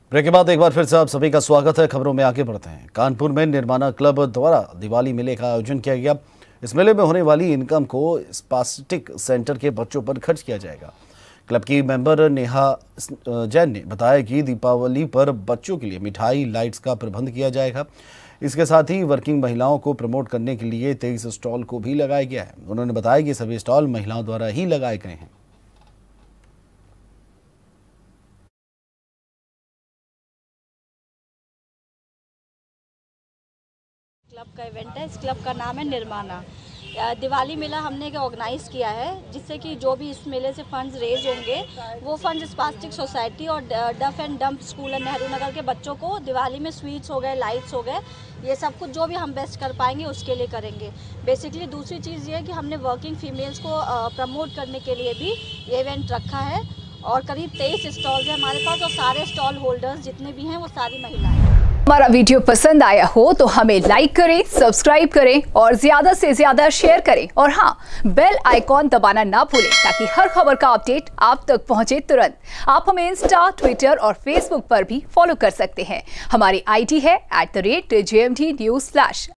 Break के बाद एक बार फिर से आप सभी का स्वागत है। खबरों में आगे बढ़ते हैं। कानपुर में निर्माणा क्लब द्वारा दिवाली मेले का आयोजन किया गया। इस मेले में होने वाली इनकम को स्पास्टिक सेंटर के बच्चों पर खर्च किया जाएगा। क्लब की मेंबर नेहा जैन ने बताया कि दीपावली पर बच्चों के लिए मिठाई लाइट्स का प्रबंध किया जाएगा। इसके साथ ही वर्किंग महिलाओं को प्रमोट करने के लिए 23 स्टॉल को भी लगाया गया है। उन्होंने बताया कि सभी स्टॉल महिलाओं द्वारा ही लगाए गए हैं। क्लब का इवेंट है। इस क्लब का नाम है निर्माणा। दिवाली मेला हमने ऑर्गेनाइज किया है, जिससे कि जो भी इस मेले से फंड्स रेज होंगे वो फंड्स स्पास्टिक सोसाइटी और डफ एंड डंप स्कूल है नेहरू नगर के बच्चों को दिवाली में स्वीट्स हो गए, लाइट्स हो गए, ये सब कुछ जो भी हम बेस्ट कर पाएंगे उसके लिए करेंगे। बेसिकली दूसरी चीज़ ये है कि हमने वर्किंग फीमेल्स को प्रमोट करने के लिए भी ये इवेंट रखा है और करीब 23 स्टॉल्स हैं हमारे पास और सारे स्टॉल होल्डर्स जितने भी हैं वो सारी महिलाएं हैं। हमारा वीडियो पसंद आया हो तो हमें लाइक करें, सब्सक्राइब करें और ज्यादा से ज्यादा शेयर करें और हाँ, बेल आइकॉन दबाना ना भूलें ताकि हर खबर का अपडेट आप तक पहुंचे तुरंत। आप हमें इंस्टा, ट्विटर और फेसबुक पर भी फॉलो कर सकते हैं। हमारी आईडी है @JMT News।